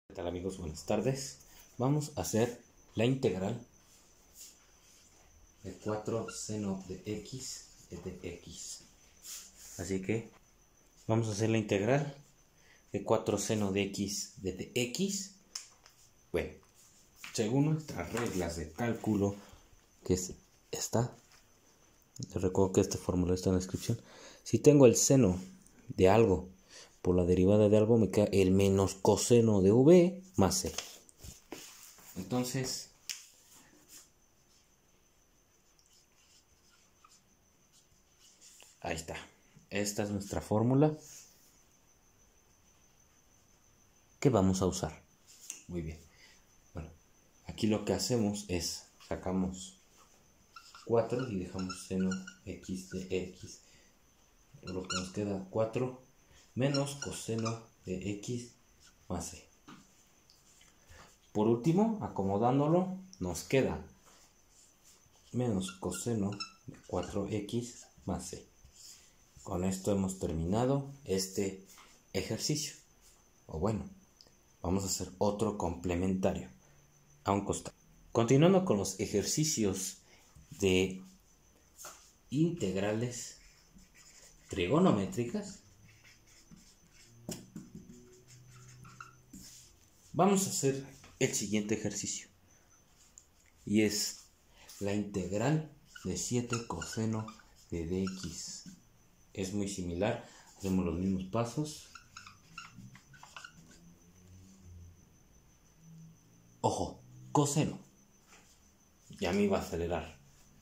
¿Qué tal, amigos? Buenas tardes. Vamos a hacer la integral de 4 seno de x de x. Así que vamos a hacer la integral de 4 seno de x de x. Bueno, según nuestras reglas de cálculo, que es esta, les recuerdo que esta fórmula está en la descripción. Si tengo el seno de algo por la derivada de algo, me queda el menos coseno de v más c. Entonces, ahí está. Esta es nuestra fórmula que vamos a usar. Muy bien. Bueno, aquí lo que hacemos es sacamos 4 y dejamos seno x de x. Lo que nos queda 4 menos coseno de x más c. Por último, acomodándolo, nos queda menos coseno de 4x más c. Con esto hemos terminado este ejercicio. O bueno, vamos a hacer otro complementario a un costado. Continuando con los ejercicios de integrales trigonométricas, vamos a hacer el siguiente ejercicio. Y es la integral de 7 coseno de dx. Es muy similar, hacemos los mismos pasos. Ojo, coseno. Ya me iba a acelerar.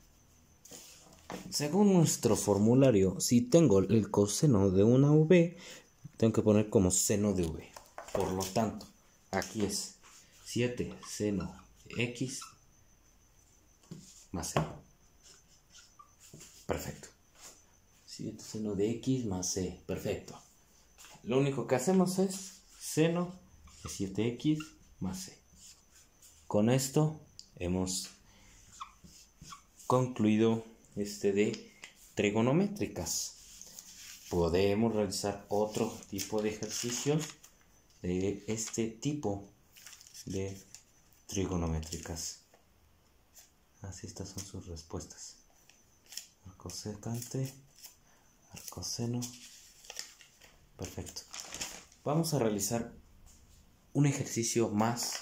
Según nuestro formulario, si tengo el coseno de una v, tengo que poner como seno de v. Por lo tanto, aquí es 7 seno de x más c. Perfecto. 7 seno de x más c. Perfecto. Lo único que hacemos es seno de 7x más c. Con esto hemos concluido de trigonométricas. Podemos realizar otro tipo de ejercicios de este tipo de trigonométricas. Así estas son sus respuestas. Arco secante, arco seno. Perfecto. Vamos a realizar un ejercicio más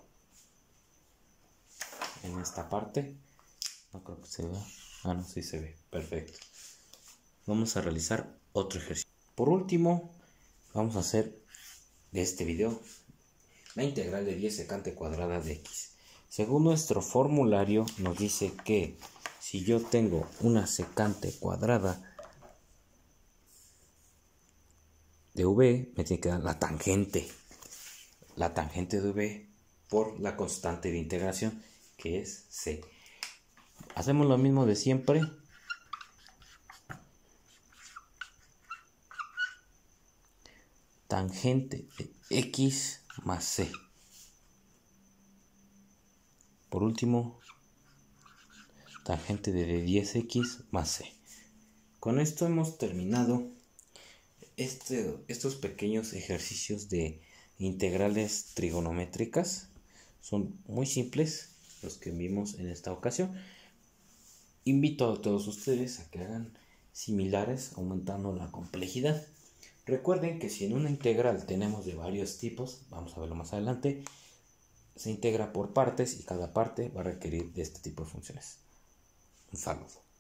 en esta parte. No creo que se vea. Ah, no, sí se ve. Perfecto. Vamos a realizar otro ejercicio. Por último, vamos a hacer de este video la integral de 10 secante cuadrada de x. Según nuestro formulario nos dice que si yo tengo una secante cuadrada de v, me tiene que dar la tangente de v por la constante de integración, que es c. Hacemos lo mismo de siempre. Tangente de x más c. Por último, tangente de 10x más c. Con esto hemos terminado estos pequeños ejercicios de integrales trigonométricas. Son muy simples los que vimos en esta ocasión. Invito a todos ustedes a que hagan similares, aumentando la complejidad. Recuerden que si en una integral tenemos de varios tipos, vamos a verlo más adelante, se integra por partes y cada parte va a requerir de este tipo de funciones. Un saludo.